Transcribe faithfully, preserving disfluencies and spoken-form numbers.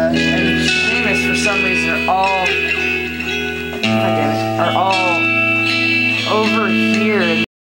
Dala and Seamus for some reason are all, God damn it, are all over here.